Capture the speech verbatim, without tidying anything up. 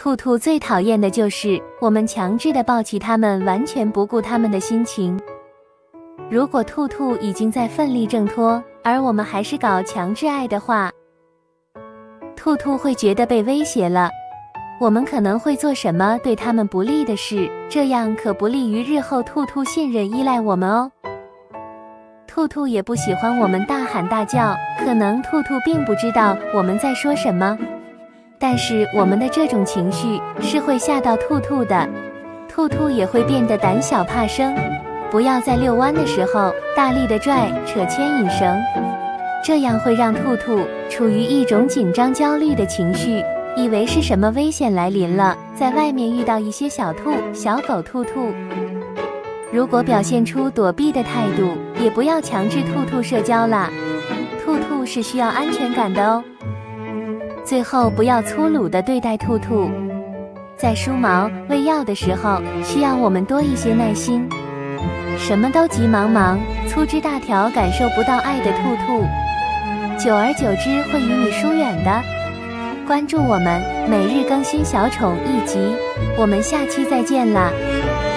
兔兔最讨厌的就是我们强制的抱起它们，完全不顾它们的心情。如果兔兔已经在奋力挣脱，而我们还是搞强制爱的话，兔兔会觉得被威胁了，我们可能会做什么对它们不利的事，这样可不利于日后兔兔信任依赖我们哦。兔兔也不喜欢我们大喊大叫，可能兔兔并不知道我们在说什么，但是我们的这种情绪是会吓到兔兔的，兔兔也会变得胆小怕生。不要在遛弯的时候大力的拽扯牵引绳，这样会让兔兔处于一种紧张焦虑的情绪，以为是什么危险来临了，在外面遇到一些小兔、小狗、兔兔。如果表现出躲避的态度，也不要强制兔兔社交啦，兔兔是需要安全感的哦。最后，不要粗鲁地对待兔兔，在梳毛、喂药的时候，需要我们多一些耐心。什么都急忙忙、粗枝大条，感受不到爱的兔兔，久而久之会与你疏远的。关注我们，每日更新小宠一集，我们下期再见啦！